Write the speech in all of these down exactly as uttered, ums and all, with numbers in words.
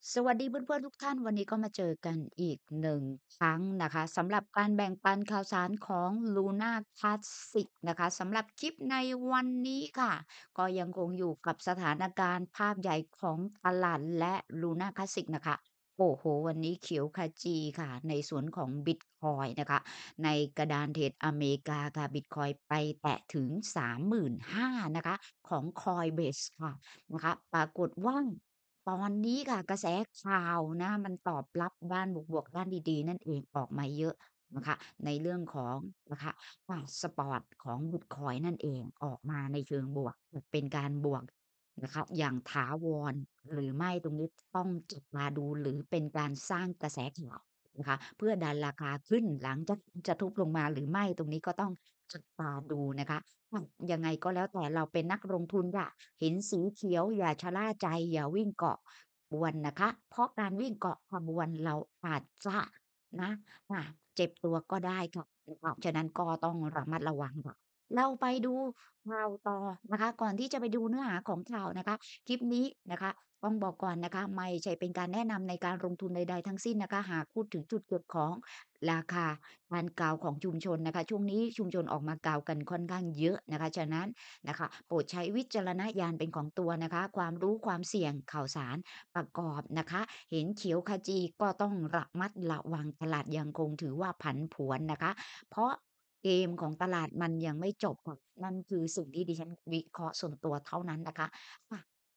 สวัสดีเพื่อนๆทุกท่านวันนี้ก็มาเจอกันอีกหนึ่งครั้งนะคะสำหรับการแบ่งปันข่าวสารของ Luna Classic นะคะสำหรับคลิปในวันนี้ค่ะก็ยังคงอยู่กับสถานการณ์ภาพใหญ่ของตลาดและ Luna Classic นะคะโอ้โฮวันนี้เขียวขจีค่ะในส่วนของบิตคอยน์นะคะในกระดานเทรดอเมริกาค่ะบิตคอยน์ไปแตะถึงสามหมื่นห้าพันนะคะของ Coinbase ค่ะนะคะปรากฏว่า ตอนนี้ค่ะกระแสข่าวนะมันตอบรับด้านบวกๆด้านดีๆนั่นเองออกมาเยอะนะคะในเรื่องของนะคะอ่าสปอร์ตของบิตคอยน์นั่นเองออกมาในเชิงบวกเป็นการบวกนะคะอย่างถาวรหรือไม่ตรงนี้ต้องจับตาดูหรือเป็นการสร้างกระแสข่าวนะคะเพื่อดันราคาขึ้นหลังจากจะทุบลงมาหรือไม่ตรงนี้ก็ต้องจับตาดูนะคะอะยังไงก็แล้วแต่เราเป็นนักลงทุนค่ะ เห็นสีเขียวอย่าชะล่าใจอย่าวิ่งเกาะขบวนนะคะเพราะการวิ่งเกาะขบวนเราอาจจะนะอ่าเจ็บตัวก็ได้ค่ะเพราะฉะนั้นก็ต้องระมัดระวังค่ะเราไปดูข่าวต่อนะคะก่อนที่จะไปดูเนื้อหาของข่าวนะคะคลิปนี้นะคะต้องบอกก่อนนะคะไม่ใช่เป็นการแนะนำในการลงทุนใดๆทั้งสิ้นนะคะหากพูดถึงจุดเกิดของราคาการกล่าวของชุมชนนะคะช่วงนี้ชุมชนออกมากล่าวกันค่อนข้างเยอะนะคะฉะนั้น นะคะโปรดใช้วิจารณญาณเป็นของตัวนะคะความรู้ความเสี่ยงข่าวสารประกอบนะคะเห็นเขียวขจีก็ต้องระมัดระวังตลาดยังคงถือว่าผันผวนนะคะเพราะเกมของตลาดมันยังไม่จบค่ะนั่นคือสิ่งที่ดิฉันวิเคราะห์ส่วนตัวเท่านั้นนะคะอะ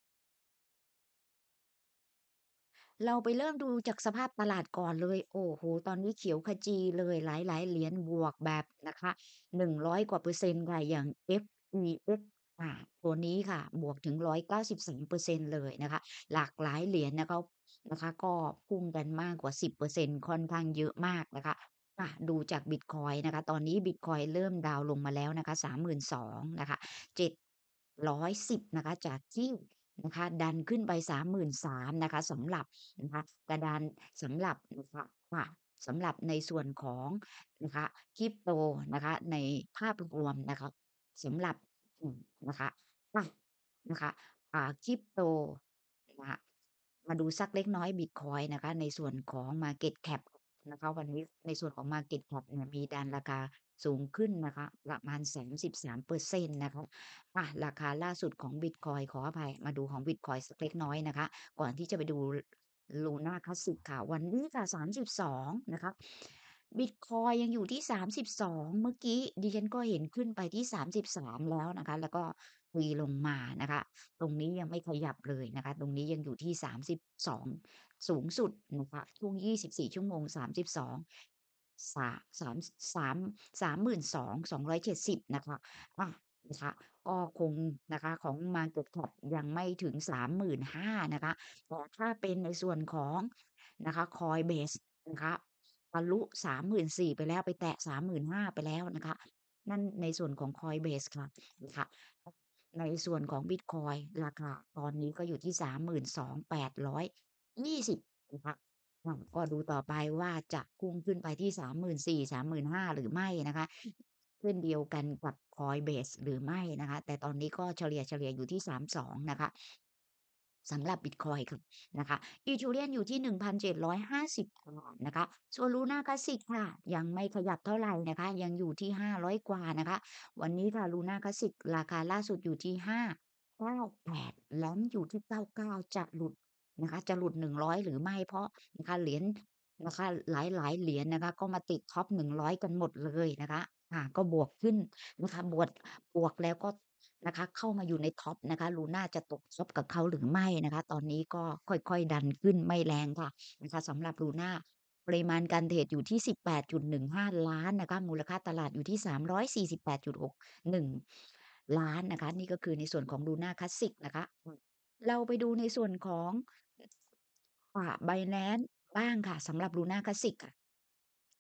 เราไปเริ่มดูจากสภาพตลาดก่อนเลยโอ้โฮตอนนี้เขียวขจีเลยหลายๆเหรียญบวกแบบนะคะหนึ่งร้อยกว่าเปอร์เซ็นต์ค่ะอย่าง เอฟ อี เอ็กซ์ อ่าตัวนี้ค่ะบวกถึงหนึ่งร้อยเก้าสิบสามเปอร์เซ็นต์เปอร์เซ็นต์เลยนะคะหลากหลายเหรียญนะคะนะคะก็พุ่งกันมากกว่าสิบเปอร์เซ็นต์ค่อนข้างเยอะมากนะคะอะดูจากบิตคอยน์นะคะตอนนี้บิตคอยน์เริ่มดาวน์ลงมาแล้วนะคะสามหมื่นสองพันนะคะเจ็ดร้อยสิบนะคะจากที่ นะคะดันขึ้นไปสามหมื่นสามพันนะคะสำหรับนะคะกระดานสำหรับนะคะค่ะสำหรับในส่วนของนะคะ Crypto นะคะในภาพรวมนะคะสำหรับอืมนะคะค่ะนะคะอ่า Crypto นะคะมาดูสักเล็กน้อยบิตคอยน์นะคะในส่วนของ Market Cap นะคะวันนี้ในส่วนของ Market Cap เนี่ยมีดันราคาสูงขึ้นนะคะประมาณสามสิบสามเปอร์เซ็นต์นะคะ อะราคาล่าสุดของบิตคอยน์ขออภัยมาดูของบิตคอยน์สักเล็กน้อยนะคะก่อนที่จะไปดู Luna Classic ค่ะวันนี้ค่ะสามสิบสองนะคะบิตคอยน์ยังอยู่ที่สามสิบสองเมื่อกี้ดิฉันก็เห็นขึ้นไปที่สามสิบสามแล้วนะคะแล้วก็ตีลงมานะคะตรงนี้ยังไม่ขยับเลยนะคะตรงนี้ยังอยู่ที่สามสิบสองสูงสุดนะคะช่วงยี่สิบสี่ชั่วโมงสามสิบสองสาสามสามสามหมื่นสองสองร้อยเจ็ดสิบนะคะอา นะคะก็คงนะคะของ Market Cap ยังไม่ถึงสามหมื่นห้าพันนะคะแต่ถ้าเป็นในส่วนของนะคะ Coinbase นะคะทะลุสามหมื่นสี่พันไปแล้วไปแตะสามหมื่นห้าพันไปแล้วนะคะนั่นในส่วนของ Coinbase ค่ะนะคะในส่วนของบิตคอยน์ราคาตอนนี้ก็อยู่ที่สามหมื่นสองพันแปดร้อยยี่สิบนะคะอาก็ดูต่อไปว่าจะพุ่งขึ้นไปที่สามหมื่นสี่พัน สามหมื่นห้าพันหรือไม่นะคะ เช่นเดียวกันกับ Coinbase หรือไม่นะคะแต่ตอนนี้ก็เฉลี่ยๆอยู่ที่สามสิบสองนะคะสำหรับบิตคอยน์ค่ะนะคะ Ethereum อยู่ที่หนึ่งพันเจ็ดร้อยห้าสิบกว่านะคะส่วน Luna Classic ค่ะยังไม่ขยับเท่าไรนะคะยังอยู่ที่ห้าร้อยกว่านะคะวันนี้ค่ะ Luna Classic ราคาล่าสุดอยู่ที่ห้าร้อยเก้าสิบแปดแล้วอยู่ที่เก้าสิบเก้าจะหลุดนะคะจะหลุดหนึ่งร้อยหรือไม่เพราะนะคะเหรียญ นะคะหลายๆเหรียญนะคะก็มาติดท็อปหนึ่งร้อยกันหมดเลยนะคะอ่าก็บวกขึ้นนะคะบวดบวกแล้วก็นะคะเข้ามาอยู่ในท็อปนะคะ Luna จะตกท็อปกับเขาหรือไม่นะคะตอนนี้ก็ค่อยๆดันขึ้นไม่แรงค่ะนะคะสำหรับ Luna ปริมาณการเทรดอยู่ที่สิบแปดจุดหนึ่งห้าล้านนะคะมูลค่าตลาดอยู่ที่สามร้อยสี่สิบแปดจุดหกหนึ่งล้านนะคะนี่ก็คือในส่วนของ Luna Classic นะคะอืมเราไปดูในส่วนของอ่า Binance บ้างค่ะสำหรับ Luna Classic ค่ะ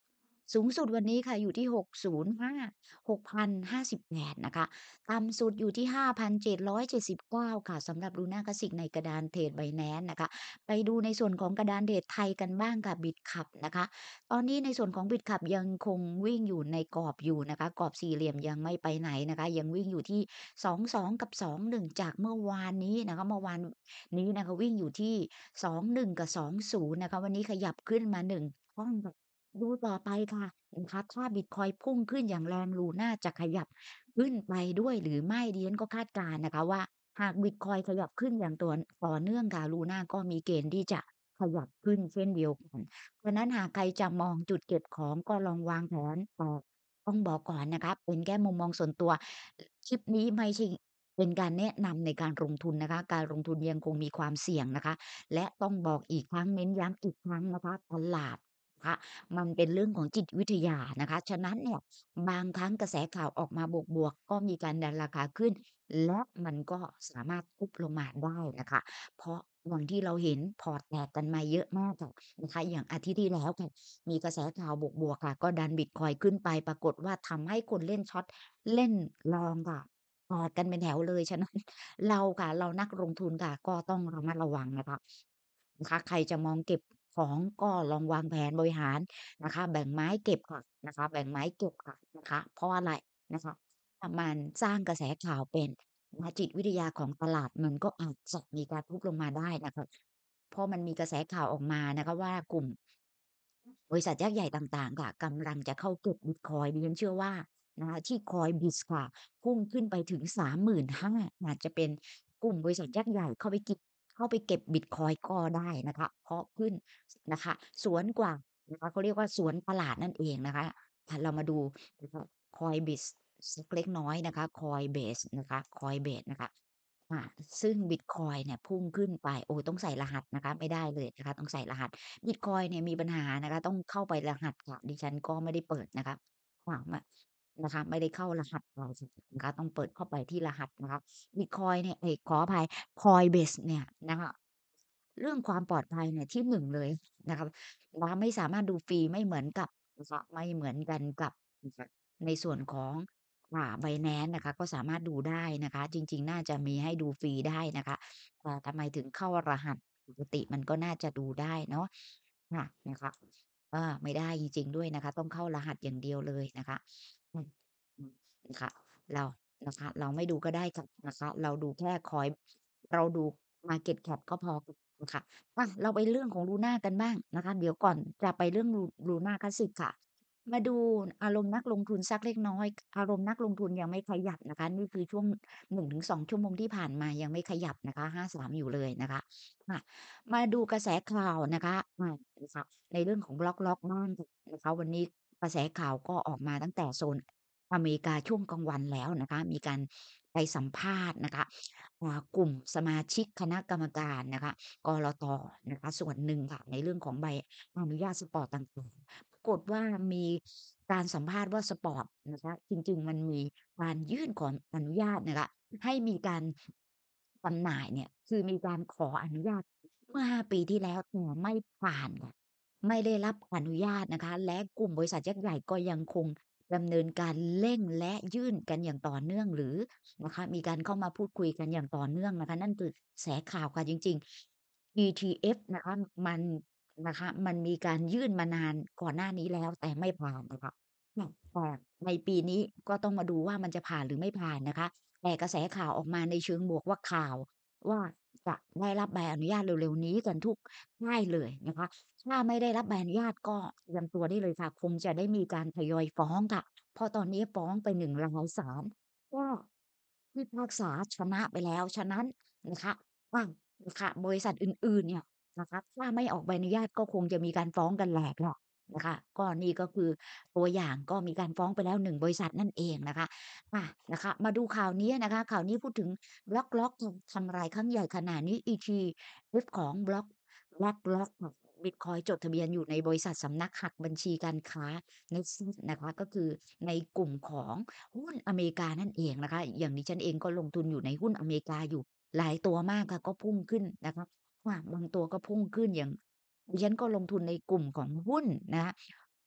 สูงสุดวันนี้ค่ะอยู่ที่หกพันห้า หกพันห้าสิบแปดนะคะต่ำสุดอยู่ที่ห้าพันเจ็ดร้อยเจ็ดสิบเก้าค่ะสำหรับ Luna Classic ในกระดานเทรด Binance นะคะไปดูในส่วนของกระดานเทรดไทยกันบ้างค่ะ Bitkub นะคะตอนนี้ในส่วนของ Bitkub ยังคงวิ่งอยู่ในกรอบอยู่นะคะกรอบสี่เหลี่ยมยังไม่ไปไหนนะคะยังวิ่งอยู่ที่สองสิบสองกับสองสิบเอ็ดจากเมื่อวานนี้นะคะเมื่อวานนี้นะคะวิ่งอยู่ที่สองสิบเอ็ดกับสองสิบนะคะวันนี้ขยับขึ้นมาหนึ่งช่องค่ะ ดูต่อไปค่ะนะคะถ้าบิตคอยน์พุ่งขึ้นอย่างแรงลูน่าจะขยับขึ้นไปด้วยหรือไม่ดิฉันก็คาดการณ์นะคะว่าหากบิตคอยน์ขยับขึ้นอย่างต่อต่อเนื่องค่ะลูน่าก็มีเกณฑ์ที่จะขยับขึ้นเช่นเดียวกันเพราะฉะนั้นหากใครจะมองจุดเก็บของก็ลองวางแผนแต่ต้องบอกก่อนนะคะเป็นแค่มุมมองส่วนตัวคลิปนี้ไม่ใช่เป็นการแนะนำในการลงทุนนะคะการลงทุนยังคงมีความเสี่ยงนะคะและต้องบอกอีกครั้งเน้นย้ำอีกครั้งนะคะตลาดนะคะ มันเป็นเรื่องของจิตวิทยานะคะฉะนั้นเนี่ยบางครั้งกระแสข่าวออกมาบวกๆก็มีการดันราคาขึ้นและมันก็สามารถทุบลงมาได้นะคะเพราะอย่างที่เราเห็นพอร์ตแตกกันมาเยอะมากอะนะคะอย่างอาทิตย์ที่แล้วค่ะมีกระแสข่าวบวกๆค่ะก็ดันบิตคอยน์ขึ้นไปปรากฏว่าทำให้คนเล่นช็อตเล่นลองค่ะแตกกันเป็นแถวเลยฉะนั้นเราค่ะเรานักลงทุนค่ะก็ต้องระมัดระวังนะคะ นะคะใครจะมองเก็บของก็ลองวางแผนบริหารนะคะแบ่งไม้เก็บค่ะนะคะแบ่งไม้เก็บค่ะนะคะเพราะอะไรนะคะถ้ามันสร้างกระแสข่าวเป็นนะจิตวิทยาของตลาดมันก็อาจจะมีการทุบลงมาได้นะคะเพราะมันมีกระแสข่าวออกมานะคะว่ากลุ่มบริษัทยักษ์ใหญ่ต่างๆค่ะกำลังจะเข้าเก็บบิตคอยน์ดิฉันเชื่อว่านะคะที่ Coinbase ค่ะพุ่งขึ้นไปถึงสามหมื่นห้าพันอาจจะเป็นกลุ่มบริษัทยักษ์ใหญ่เข้าไปกิบ เข้าไปเก็บบิตคอยน์ก็ได้นะคะเพราะขึ้นนะคะสวนกว่านะคะเขาเรียกว่าสวนตลาดนั่นเองนะคะอ่าเรามาดูนะคะ Coinbase สักเล็กน้อยนะคะ Coinbase นะคะ Coinbase นะคะอ่าซึ่งบิตคอยน์เนี่ยพุ่งขึ้นไปโอ้ต้องใส่รหัสนะคะไม่ได้เลยนะคะต้องใส่รหัสบิตคอยน์เนี่ยมีปัญหานะคะต้องเข้าไปรหัสค่ะดิฉันก็ไม่ได้เปิดนะคะค่ะมนะคะไม่ได้เข้ารหัสเรานะคะต้องเปิดเข้าไปที่รหัสนะคะบิตคอยน์เนี่ยเอ๊ยขออภัย Coinbase เนี่ยนะคะเรื่องความปลอดภัยเนี่ยที่หนึ่งเลยนะคะนะคะไม่สามารถดูฟรีไม่เหมือนกับนะคะไม่เหมือนกันกับนะคะในส่วนของอ่า Binance นะคะก็สามารถดูได้นะคะจริงๆน่าจะมีให้ดูฟรีได้นะคะแต่ทำไมถึงเข้ารหัสปกติมันก็น่าจะดูได้เนาะค่ะนะคะอาไม่ได้จริงๆด้วยนะคะต้องเข้ารหัสอย่างเดียวเลยนะคะอืมอืมค่ะเรานะคะเราไม่ดูก็ได้ค่ะนะคะเราดูแค่คอย เราดู Market Cap ก็พอค่ะอะเราไปเรื่องของ Luna กันบ้างนะคะเดี๋ยวก่อนจะไปเรื่อง Lu Luna Classic ค่ะมาดูอารมณ์นักลงทุนสักเล็กน้อยอารมณ์นักลงทุนยังไม่ขยับนะคะนี่คือช่วงหนึ่งถึงสองชั่วโมงที่ผ่านมายังไม่ขยับนะคะห้าสิบสามอยู่เลยนะคะค่ะมาดูกระแสข่าวนะคะอานะคะในเรื่องของบล็อกล็อกบ้างนะคะวันนี้กระแสข่าวก็ออกมาตั้งแต่โซนอเมริกาช่วงกลางวันแล้วนะคะมีการไปสัมภาษณ์นะคะ อ่ากลุ่มสมาชิกคณะกรรมการนะคะกลตนะคะส่วนหนึ่งค่ะในเรื่องของใบอนุญาตสปอร์ตต่างๆปรากฏว่ามีการสัมภาษณ์ว่าสปอร์ตนะคะจริงๆมันมีการยื่นขออนุญาตนะคะให้มีการจำหน่ายเนี่ยคือมีการขออนุญาตเมื่อห้าปีที่แล้วแต่ไม่ผ่านค่ะไม่ได้รับอนุญาตนะคะและกลุ่มบริษัทยักษ์ใหญ่ก็ยังคงดำเนินการเร่งและยื่นกันอย่างต่อเนื่องหรือ นะคะมีการเข้ามาพูดคุยกันอย่างต่อเนื่องนะคะนั่นคือกระแสข่าวค่ะจริงๆ อี ที เอฟ นะคะมันนะคะมันมีการยื่นมานานก่อนหน้านี้แล้วแต่ไม่ผ่านนะคะค่ะแต่ในปีนี้ก็ต้องมาดูว่ามันจะผ่านหรือไม่ผ่านนะคะแต่กระแสข่าวออกมาในเชิงบวกว่าข่าวว่าจะได้รับใบอนุญาตเร็วๆนี้กันทุกค่ายเลยนะคะถ้าไม่ได้รับใบอนุญาตก็เตรียมตัวได้เลยค่ะคงจะได้มีการทยอยฟ้องค่ะเพราะตอนนี้ฟ้องไปหนึ่งรายศาลก็ พิพากษาชนะไปแล้วฉะนั้นนะคะอานะคะบริษัทอื่นๆเนี่ยนะคะถ้าไม่ออกใบอนุญาตก็คงจะมีการฟ้องกันแหลกแหละนะคะก็นี่ก็คือตัวอย่างก็มีการฟ้องไปแล้วหนึ่งบริษัทนั่นเองนะคะอานะคะมาดูข่าวนี้นะคะข่าวนี้พูดถึงบล็อกล็อกทำทำลายครั้งใหญ่ขนาดนี้ อี ที เอฟ ของบล็อก BlackRock ค่ะบิตคอยน์จดทะเบียนอยู่ในบริษัทสำนักหักบัญชีการค้า Nexus นะคะก็คือในกลุ่มของ หุ้นอเมริกานั่นเองนะคะอย่างดิฉันเองก็ลงทุนอยู่ในหุ้นอเมริกาอยู่หลายตัวมากค่ะก็พุ่งขึ้นนะคะค่ะบางตัวก็พุ่งขึ้นอย่างดิฉันก็ลงทุนในกลุ่มของหุ้นนะคะ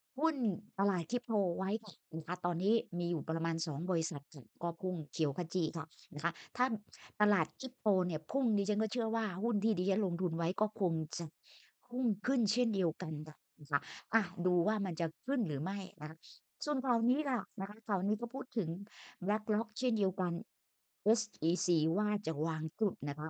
หุ้นตลาด Crypto ไว้ค่ะนะคะตอนนี้มีอยู่ประมาณสองบริษัทค่ะก็พุ่งเขียวขจีค่ะนะคะถ้าตลาด Crypto เนี่ยพุ่งดิฉันก็เชื่อว่าหุ้นที่ดิฉันลงทุนไว้ก็คงจะพุ่งขึ้นเช่นเดียวกันค่ะนะคะอะดูว่ามันจะขึ้นหรือไม่นะคะส่วนข่าวนี้ค่ะนะคะข่าวนี้ก็พูดถึง BlackRock เช่นเดียวกัน เอส อี ซี ว่าจะวางจุดนะคะ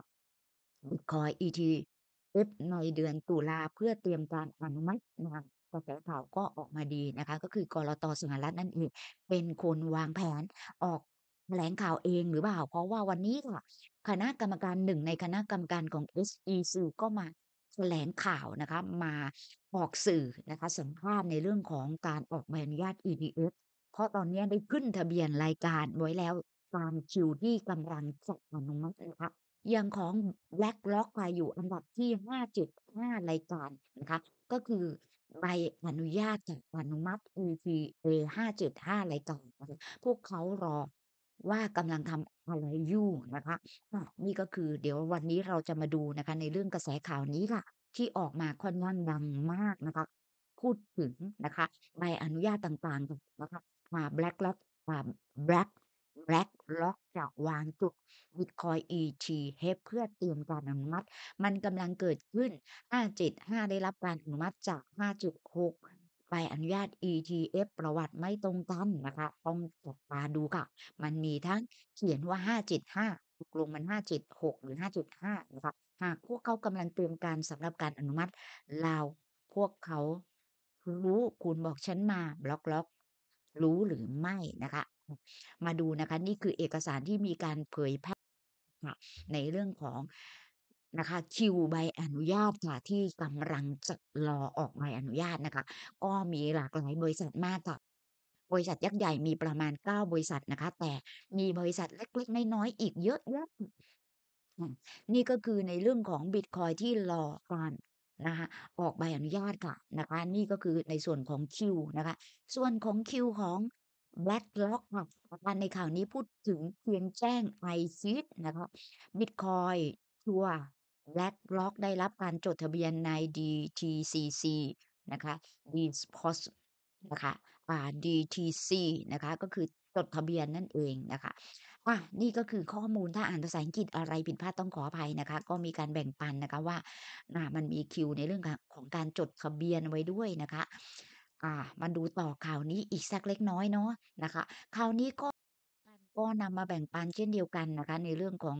Bitcoin อี ที เอฟ ในเดือนตุลาเพื่อเตรียมการอนุมัตินะคะกระแสข่าวก็ออกมาดีนะคะก็คือกลตสหรัฐนั่นเองเป็นคนวางแผนออกแถลงข่าวเองหรือเปล่าเพราะว่าวันนี้ค่ะคณะกรรมการหนึ่งในคณะกรรมการของ เอส อี ซี ก็มาแถลงข่าวนะคะมาออกสื่อนะคะสัมภาษณ์ในเรื่องของการออกใบอนุญาต อี ที เอฟ เพราะตอนเนี้ยได้ขึ้นทะเบียนรายการไว้แล้วตามคิวที่กำลังจะอนุมัตินะคะ อย่างของ BlackRock ค่ะอยู่อันดับที่ห้าจุดห้ารายการนะคะก็คือใบอนุญาตจากอนุมัติ อี ที เอ ห้าจุดห้ารายการนะคะพวกเขารอว่ากำลังทำอะไรอยู่นะคะอานี่ก็คือเดี๋ยววันนี้เราจะมาดูนะคะในเรื่องกระแสข่าวนี้ค่ะที่ออกมาค่อนข้างดังมากนะคะพูดถึงนะคะใบอนุญาตต่างๆนะคะอ่า BlackRock อ่า Black BlackRock จะวางจุด Bitcoin อี ที เอฟ เพื่อเตรียมการอนุมัติมันกำลังเกิดขึ้นห้าจุดห้าได้รับการอนุมัติจากห้าจุดหกใบอนุญาต อี ที เอฟ ประวัติไม่ตรงกันนะคะต้องจับตาดูค่ะมันมีทั้งเขียนว่าห้าจุดห้าตกลงมันห้าจุดหกหรือห้าจุดห้านะคะหากพวกเขากำลังเตรียมการสำหรับการอนุมัติแล้วพวกเขารู้คุณบอกฉันมา BlackRock รู้หรือไม่นะคะมาดูนะคะนี่คือเอกสารที่มีการเผยแพร่ ค่ะในเรื่องของนะคะคิวใบอนุญาตค่ะที่กำลังจะรอออกใบอนุญาตนะคะก็มีหลากหลายบริษัทมากค่ะบริษัทยักษ์ใหญ่มีประมาณเก้าบริษัทนะคะแต่มีบริษัทเล็กๆน้อยๆอีกเยอะแยะอืมนี่ก็คือในเรื่องของบิตคอยน์ที่รอการนะคะออกใบอนุญาตค่ะนะคะนี่ก็คือในส่วนของคิวนะคะส่วนของคิวของ BlackRock ค่ะนะคะในข่าวนี้พูดถึงเพียงแจ้ง ไอ ซี อี นะคะ บิตคอยน์ชัวร์ BlackRock ได้รับการจดทะเบียนใน ดี ที ซี ซี นะคะ ดี เอ เอ เอส นะคะอ่า ดี ที ซี นะคะก็คือจดทะเบียนนั่นเองนะคะอานี่ก็คือข้อมูลถ้าอ่านภาษาอังกฤษอะไรผิดพลาดต้องขออภัยนะคะก็มีการแบ่งปันนะคะว่าอ่ามันมีคิวในเรื่องกของการจดทะเบียนไว้ด้วยนะคะอ่ามาดูต่อข่าวนี้อีกสักเล็กน้อยเนาะนะคะข่าวนี้ก็ ก็นำมาแบ่งปันเช่นเดียวกันนะคะในเรื่องของ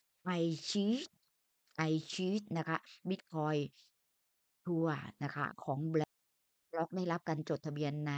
iShares iShares นะคะบิตคอยน์ชัวร์นะคะของ BlackRock ได้รับการจดทะเบียนใน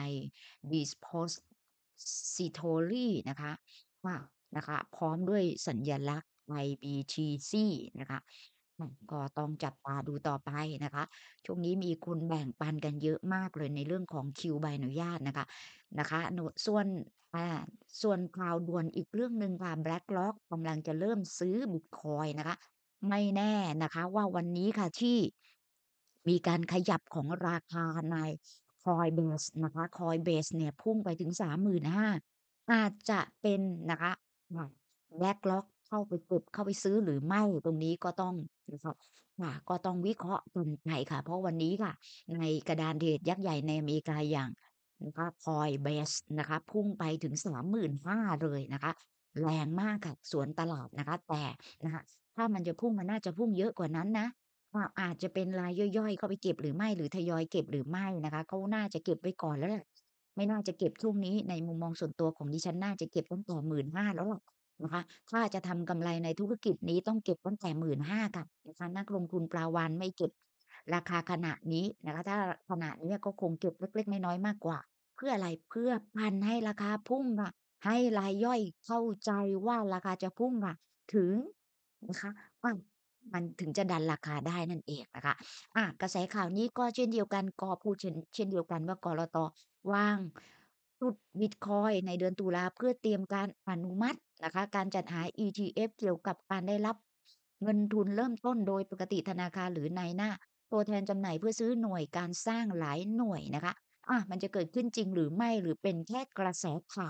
Depository นะคะว่านะคะพร้อมด้วยสัญลักษณ์ ไอ บี ที ซี นะคะอืมก็ต้องจับตาดูต่อไปนะคะช่วงนี้มีคนแบ่งปันกันเยอะมากเลยในเรื่องของคิวใบอนุญาตนะคะ นะคะหนูส่วนอ่าส่วนข่าวด่วนอีกเรื่องหนึ่งค่ะ BlackRock กำลังจะเริ่มซื้อบิตคอยน์นะคะไม่แน่นะคะว่าวันนี้ค่ะที่มีการขยับของราคาใน Coinbase นะคะ Coinbase เนี่ยพุ่งไปถึงสามหมื่นห้าพันอาจจะเป็นนะคะอ่า BlackRock เข้าไปเก็บเข้าไปซื้อหรือไม่ตรงนี้ก็ต้องนะคะค่ะก็ต้องวิเคราะห์กันไปค่ะเพราะวันนี้ค่ะในกระดานเทรดยักษ์ใหญ่ในอเมริกาอย่าง นะคะ Coinbase นะคะพุ่งไปถึงสามหมื่นห้าพันเลยนะคะแรงมากค่ะสวนตลาดนะคะแต่นะคะถ้ามันจะพุ่งมันน่าจะพุ่งเยอะกว่านั้นนะอาอาจจะเป็นรายย่อยๆเข้าไปเก็บหรือไม่หรือทยอยเก็บหรือไม่นะคะเขาน่าจะเก็บไว้ก่อนแล้วแหละไม่น่าจะเก็บช่วงนี้ในมุมมองส่วนตัวของดิฉันน่าจะเก็บตั้งแต่หนึ่งหมื่นห้าพันแล้วล่ะนะคะถ้าจะทำกำไรในธุรกิจนี้ต้องเก็บตั้งแต่หนึ่งหมื่นห้าพันค่ะนะคะนักลงทุนปลาวาฬไม่เก็บราคาขณะนี้นะคะถ้าขณะนี้ก็คงเก็บเล็กๆน้อยๆมากกว่า เพื่ออะไรเพื่อปั่นให้ราคาพุ่งค่ะให้รายย่อยเข้าใจว่าราคาจะพุ่งค่ะถึงนะคะอามันถึงจะดันราคาได้นั่นเองนะคะอากระแสข่าวนี้ก็เช่นเดียวกันก็พูดเช่นเช่นเดียวกันว่ากลตวางจุดบิตคอยน์ในเดือนตุลาเพื่อเตรียมการอนุมัตินะคะการจัดหา อี ที เอฟ เกี่ยวกับการได้รับเงินทุนเริ่มต้นโดยปกติธนาคารหรือนายหน้าตัวแทนจำหน่ายเพื่อซื้อหน่วยการสร้างหลายหน่วยนะคะ อามันจะเกิดขึ้นจริงหรือไม่หรือเป็นแค่กระแสข่าว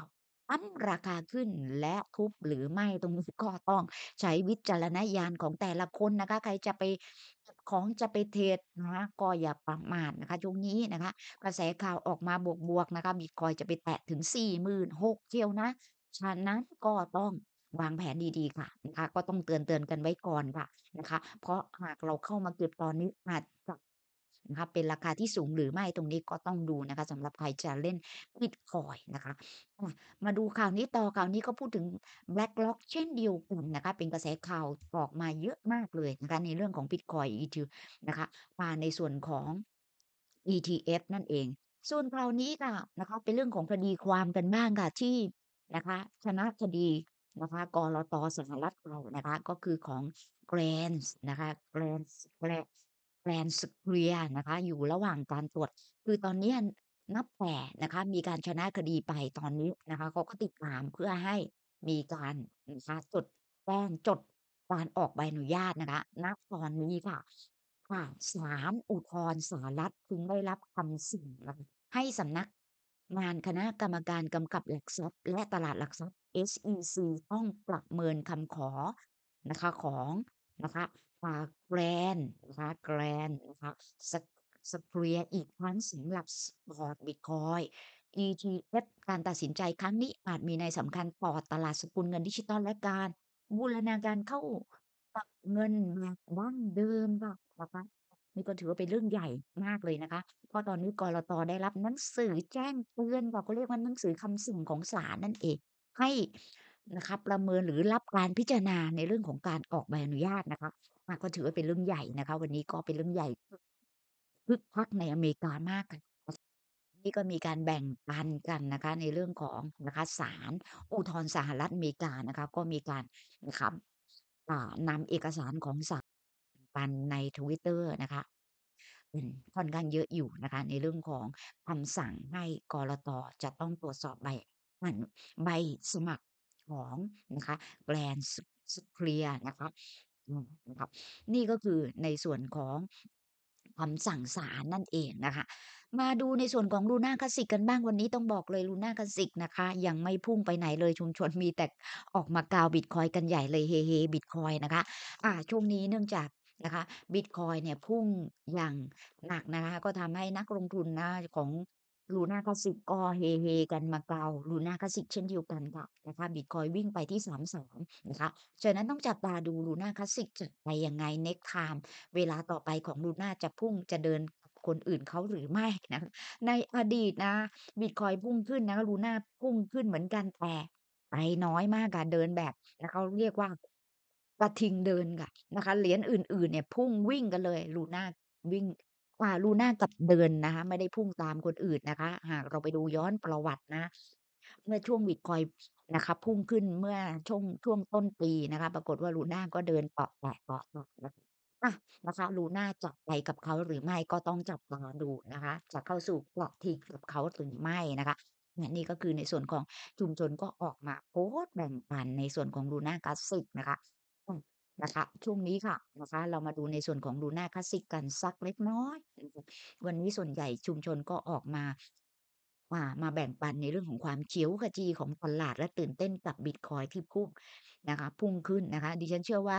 ปั๊มราคาขึ้นและทุบหรือไม่ตรงนี้ก็ต้องใช้วิจารณญาณของแต่ละคนนะคะใครจะไปเก็บของจะไปเทรดนะคะก็อย่าประมาทนะคะช่วงนี้นะคะกระแสข่าวออกมาบวกๆนะคะบิตคอยน์จะไปแตะถึงสี่หมื่นหกพันเชียวนะฉะนั้นก็ต้องวางแผนดีๆค่ะนะคะก็ต้องเตือนๆกันไว้ก่อนค่ะนะคะเพราะหากเราเข้ามาเก็บตอนนี้อาจจะนะคะเป็นราคาที่สูงหรือไม่ตรงนี้ก็ต้องดูนะคะสำหรับใครจะเล่นบิตคอยน์นะคะอา มาดูข่าวนี้ต่อข่าวนี้ก็พูดถึง BlackRock เช่นเดียวกันนะคะเป็นกระแสข่าวออกมาเยอะมากเลยนะคะในเรื่องของบิตคอยน์ อี ที นะคะมาในส่วนของ อี ที เอฟ นั่นเองส่วนคราวนี้ค่ะนะคะเป็นเรื่องของคดีความกันบ้างค่ะที่นะคะชนะคดีนะคะกลตสหรัฐเรานะคะก็คือของ Grand นะคะ Grand Grand Grand Square นะคะอยู่ระหว่างการตรวจคือตอนเนี้ยนับแต่นะคะมีการชนะคดีไปตอนนี้นะคะเขาก็ติดตามเพื่อให้มีการนะคะจดแจ้งจดการออกใบอนุญาตนะคะณตอนนี้ค่ะ ค่ะศาลอุทธรณ์สหรัฐพึงได้รับคำสั่งนะคะให้สำนักงานคณะกรรมการกำกับหลักทรัพย์และตลาดหลักทรัพย์ เอส อี ซี ต้องประเมินคำขอนะคะของนะคะอ่า Grand นะคะ Grand นะคะ S Square อีกครั้งสำหรับ Spot Bitcoin อี ที เอฟ การตัดสินใจครั้งนี้อาจมีนัยสำคัญต่อตลาดสกุลเงินดิจิทัลและการบูรณาการเข้า กับเงินแบบดั้งเดิมค่ะนะคะนี่ก็ถือว่าเป็นเรื่องใหญ่มากเลยนะคะเพราะตอนนี้กลตได้รับหนังสือแจ้งเตือนค่ะเขาเรียกว่าหนังสือคำสั่งของศาลนั่นเองให้นะคะประเมินหรือรับการพิจารณาในเรื่องของการออกใบอนุญาตนะคะอาก็ถือว่าเป็นเรื่องใหญ่นะคะวันนี้ก็เป็นเรื่องใหญ่คึกคักในอเมริกามากค่ะนี่ก็มีการแบ่งปันกันนะคะในเรื่องของนะคะศาลอุทธรณ์สหรัฐอเมริกานะคะก็มีการนะคะอ่านำเอกสารของศาล ปันใน Twitter นะคะอืมค่อนข้างเยอะอยู่นะคะในเรื่องของคำสั่งให้กลตจะต้องตรวจสอบใบอนุใบสมัครของนะคะ Grand S Square นะคะอืมนะครับนี่ก็คือในส่วนของคำสั่งศาลนั่นเองนะคะมาดูในส่วนของ Luna Classic กันบ้างวันนี้ต้องบอกเลย Luna Classic นะคะยังไม่พุ่งไปไหนเลยชุมชนมีแต่ออกมากาวบิตคอยน์กันใหญ่เลยเฮๆบิตคอยน์นะคะ อ่าช่วงนี้เนื่องจากนะคะบิตคอยน์เนี่ยพุ่งอย่างหนักนะคะก็ทำให้นักลงทุนนะของ Luna Classic ก็เฮๆกันมาเกา Luna Classic เช่นเดียวกันค่ะนะคะบิตคอยน์วิ่งไปที่สามสิบสามนะคะฉะนั้นต้องจับตาดู Luna Classic จะไปยังไง Next time เวลาต่อไปของ Luna จะพุ่งจะเดินกับคนอื่นเขาหรือไม่นะคะในอดีตนะบิตคอยน์พุ่งขึ้นนะ Luna พุ่งขึ้นเหมือนกันแต่ไปน้อยมากค่ะเดินแบบนะเขาเรียกว่า กระทิงเดินค่ะนะคะเหรียญอื่นๆเนี่ยพุ่งวิ่งกันเลย Luna วิ่งอ่า Luna กลับเดินนะคะไม่ได้พุ่งตามคนอื่นนะคะหากเราไปดูย้อนประวัตินะเมื่อช่วงบิตคอยน์นะคะพุ่งขึ้นเมื่อช่วงช่วงต้นปีนะคะปรากฏว่า Luna ก็เดินเปาะแปะเปาะแปะนะคะอะนะคะ Luna จะไปกับเขาหรือไม่ก็ต้องจับตาดูนะคะจะเข้าสู่กระทิงกับเขาหรือไม่นะคะเนี่ยนี่ก็คือในส่วนของชุมชนก็ออกมาโพสต์แบ่งปันในส่วนของ Luna Classic นะคะ อืมนะคะช่วงนี้ค่ะนะคะเรามาดูในส่วนของ Luna Classic กันสักเล็กน้อยนะคะวันนี้ส่วนใหญ่ชุมชนก็ออกมาอ่ามาแบ่งปันในเรื่องของความเขียวขจีของตลาดและตื่นเต้นกับบิตคอยน์ที่พุ่งนะคะพุ่งขึ้นนะคะดิฉันเชื่อว่า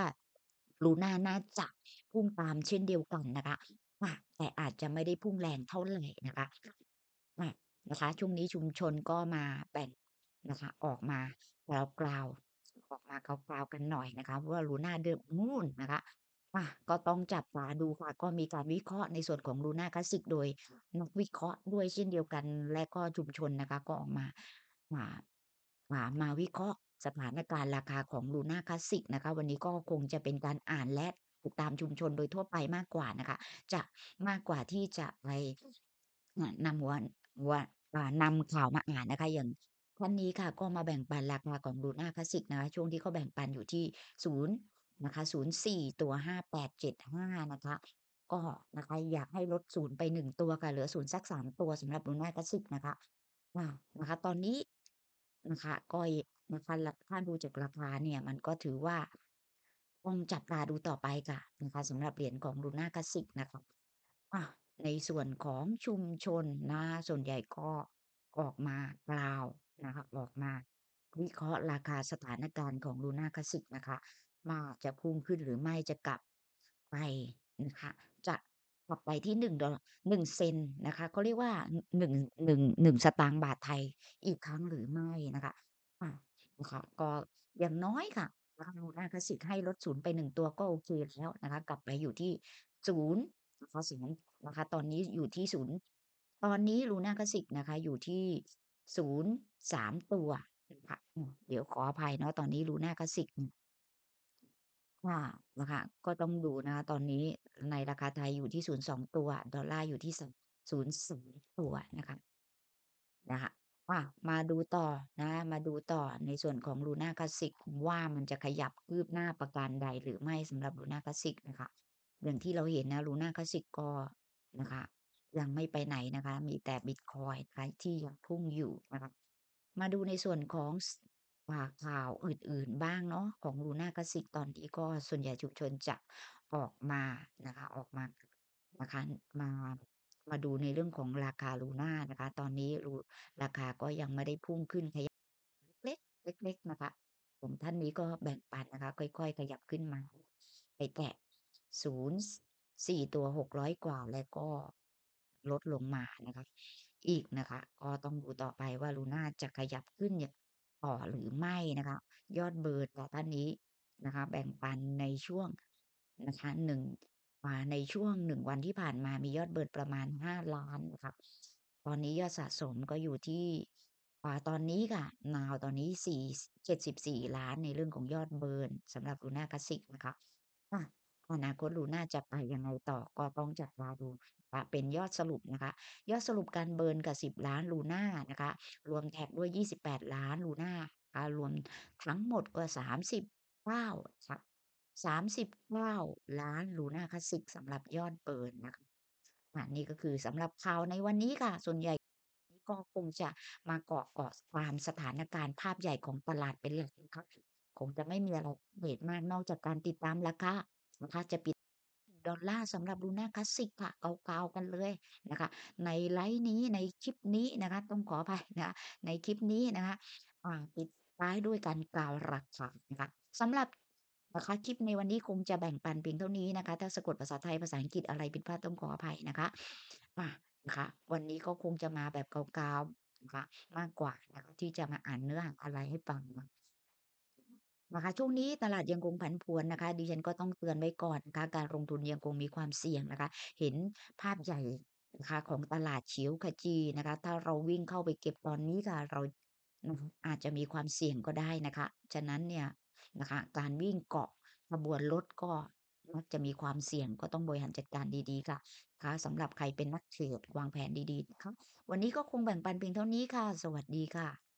Luna น่าจะพุ่งตามเช่นเดียวกันนะคะอาแต่อาจจะไม่ได้พุ่งแรงเท่าไรนะคะอานะคะช่วงนี้ชุมชนก็มาแบ่งนะคะออกมากล่าวๆ ออกมากล่าวๆกันหน่อยนะคะเพราะว่า Luna เดิมนู่นนะคะอาก็ต้องจับตาดูค่ะก็มีการวิเคราะห์ในส่วนของ Luna Classic โดยนักวิเคราะห์ด้วยเช่นเดียวกันและก็ชุมชนนะคะก็ออกมาอ่าอ่ามาวิเคราะห์สถานการณ์ราคาของ Luna Classic นะคะวันนี้ก็คงจะเป็นการอ่านและติดตามชุมชนโดยทั่วไปมากกว่านะคะจะมากกว่าที่จะไปอ่านำหัวหัวอ่านำข่าวมาอ่านนะคะอย่าง วันนี้ค่ะก็มาแบ่งปันราคาของ Luna Classic นะคะช่วงที่เขาแบ่งปันอยู่ที่ศูนย์นะคะศูนย์จุดสี่ตัวห้าแปดเจ็ดห้านะคะก็นะคะอยากให้ลดศูนย์ไปหนึ่งตัวค่ะเหลือศูนย์สักสามตัวสำหรับ Luna Classic นะคะอานะคะตอนนี้นะคะก็ยนะคะราถ้าดูจากราคาเนี่ยมันก็ถือว่าต้องจับตาดูต่อไปค่ะนะคะสำหรับเหรียญของ Luna Classic นะคะอาในส่วนของชุมชนนะส่วนใหญ่ก็ออกมากล่าวนะคะออกมาวิเคราะห์ราคาสถานการณ์ของ Luna Classic นะคะว่าจะพุ่งขึ้นหรือไม่จะกลับไปนะคะจะกลับไปที่หนึ่งดอลหนึ่งเซนต์นะคะเขาเรียกว่าหนึ่งหนึ่งหนึ่งสตางค์บาทไทยอีกครั้งหรือไม่นะคะอานะคะก็อย่างน้อยค่ะราคา Luna Classic ให้ลดศูนย์ไปหนึ่งตัวก็โอเคแล้วนะคะกลับไปอยู่ที่ศูนย์นะคะศูนย์นะคะตอนนี้อยู่ที่ศูนย์ตอนนี้ Luna Classic นะคะอยู่ที่ศูนย์ สามตัวนะคะอืมเดี๋ยวขออภัยเนาะตอนนี้ Luna Classic อืมค่ะนะคะก็ต้องดูนะคะตอนนี้ในราคาไทยอยู่ที่ศูนย์ สองตัวดอลลาร์อยู่ที่สศูนย์ ศูนย์ ตัวนะคะ นะคะอามาดูต่อนะคะมาดูต่อในส่วนของ Luna Classic ว่ามันจะขยับคืบหน้าประการใดหรือไม่สำหรับ Luna Classic นะคะอย่างที่เราเห็นนะ Luna Classic ก็นะคะยังไม่ไปไหนนะคะมีแต่บิตคอยน์นะคะที่ยังพุ่งอยู่นะคะมาดูในส่วนของสอ่าข่าวอื่นๆบ้างเนาะของ Luna Classic ตอนนี้ก็ส่วนใหญ่ชุมชนจะออกมานะคะออกมานะคะมามาดูในเรื่องของราคา Luna นะคะตอนนี้รู ราคาก็ยังไม่ได้พุ่งขึ้นขยับเล็กๆเล็กๆนะคะกลุ่มท่านนี้ก็แบ่งปันนะคะค่อยๆขยับขึ้นมาไปแตะศูนย์ สี่ตัวหกร้อยกว่าแล้วก็ลดลงมานะคะอีกนะคะก็ต้องดูต่อไปว่า Luna จะขยับขึ้นเนี่ยต่อหรือไม่นะคะยอดเบิร์นของท่านนี้นะคะแบ่งปันในช่วงนะคะหนึ่งอ่าในช่วงหนึ่งวันที่ผ่านมามียอดเบิร์นประมาณห้าล้านนะคะตอนนี้ยอดสะสมก็อยู่ที่ อ่าตอนนี้ค่ะ Now ตอนนี้สี่เจ็ดสิบสี่ล้านในเรื่องของยอดเบิร์นสำหรับ Luna Classic นะคะอาอนาคต Luna จะไปยังไงต่อก็ต้องจับตาดูอ่าเป็นยอดสรุปนะคะยอดสรุปการเบิร์นกับสิบล้าน Luna นะคะรวมแท็กด้วยยี่สิบแปดล้าน Luna อ่ารวมทั้งหมดก็สามสิบเก้าสสามสิบเก้าล้าน Luna Classic สำหรับยอดเบิร์นนะคะอานี่ก็คือสำหรับข่าวในวันนี้ค่ะส่วนใหญ่ นี้ก็คงจะมาเกาะเกาะตามสถานการณ์ภาพใหญ่ของตลาดเป็นหลักนะคะคงจะไม่มีอะไรอัปเดตมากนอกจากการติดตามราคานะคะจะปิดดอลลาร์สำหรับ Luna Classic ค่ะเกาๆกันเลยนะคะในไลฟ์นี้ในคลิปนี้นะคะต้องขออภัยนะคะในคลิปนี้นะคะอ่าปิดท้ายด้วยการกล่าวราคานะคะสำหรับนะคะคลิปในวันนี้คงจะแบ่งปันเพียงเท่านี้นะคะถ้าสะกดภาษาไทยภาษาอังกฤษอะไรผิดพลาดต้องขออภัยนะคะอา นะคะวันนี้ก็คงจะมาแบบกาวๆนะคะมากกว่านะคะที่จะมาอ่านเนื้อหาอะไรให้ฟังเนาะนะคะช่วงนี้ตลาดยังคงผันผวนนะคะดิฉันก็ต้องเตือนไว้ก่อนนะคะการลงทุนยังคงมีความเสี่ยงนะคะเห็นภาพใหญ่นะคะของตลาดเขียวขจีนะคะถ้าเราวิ่งเข้าไปเก็บตอนนี้ค่ะเรานะคะอาจจะมีความเสี่ยงก็ได้นะคะฉะนั้นเนี่ยนะคะการวิ่งเกาะขบวนรถก็มักจะมีความเสี่ยงก็ต้องบริหารจัดการดีๆค่ะ ค่ะสำหรับใครเป็นนักเทรดวางแผนดีๆนะคะวันนี้ก็คงแบ่งปันเพียงเท่านี้ค่ะสวัสดีค่ะ